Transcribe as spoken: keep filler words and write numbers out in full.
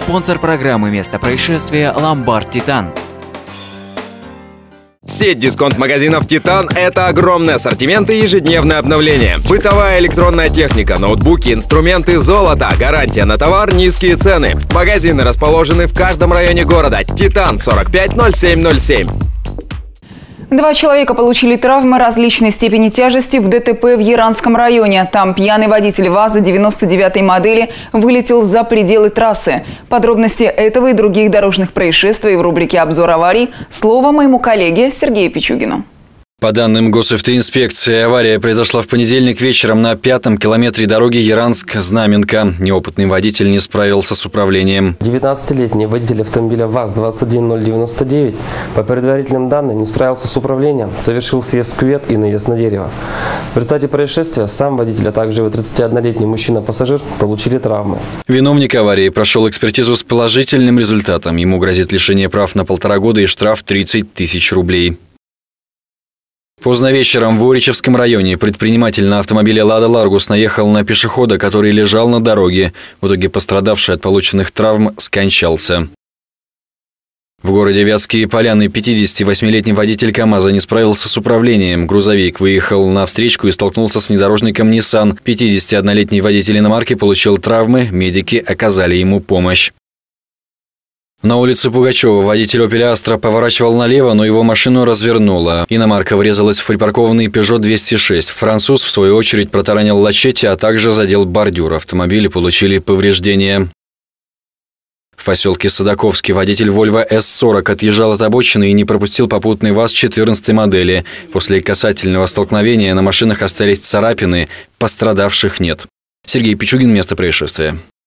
Спонсор программы «Место происшествия» – Ломбард Титан. Сеть дисконт-магазинов «Титан» — это огромный ассортимент и ежедневное обновление. Бытовая электронная техника, ноутбуки, инструменты, золото, гарантия на товар, низкие цены. Магазины расположены в каждом районе города. «Титан» сорок пять ноль семь ноль семь. Два человека получили травмы различной степени тяжести в ДТП в Яранском районе. Там пьяный водитель ВАЗа девяносто девятой модели вылетел за пределы трассы. Подробности этого и других дорожных происшествий в рубрике «Обзор аварий» слово моему коллеге Сергею Пичугину. По данным госавтоинспекции, авария произошла в понедельник вечером на пятом километре дороги Яранск-Знаменка. Неопытный водитель не справился с управлением. девятнадцатилетний водитель автомобиля ВАЗ двадцать один ноль девяносто девять по предварительным данным не справился с управлением, совершил съезд в кювет и наезд на дерево. В результате происшествия сам водитель, а также его тридцатиоднолетний мужчина-пассажир получили травмы. Виновник аварии прошел экспертизу с положительным результатом. Ему грозит лишение прав на полтора года и штраф тридцать тысяч рублей. Поздно вечером в Уричевском районе предприниматель на автомобиле «Лада Ларгус» наехал на пешехода, который лежал на дороге. В итоге пострадавший от полученных травм скончался. В городе Вятские Поляны пятидесятивосьмилетний водитель КамАЗа не справился с управлением. Грузовик выехал на встречку и столкнулся с внедорожником Nissan. пятидесятиоднолетний водитель иномарки получил травмы, медики оказали ему помощь. На улице Пугачева водитель «Опеля Астра» поворачивал налево, но его машину развернуло. Иномарка врезалась в припаркованный Пежо двести шесть. Француз, в свою очередь, протаранил лачетти, а также задел бордюр. Автомобили получили повреждения. В поселке Садаковский водитель «Вольво эс сорок» отъезжал от обочины и не пропустил попутный ВАЗ четырнадцатой модели. После касательного столкновения на машинах остались царапины, пострадавших нет. Сергей Пичугин, место происшествия.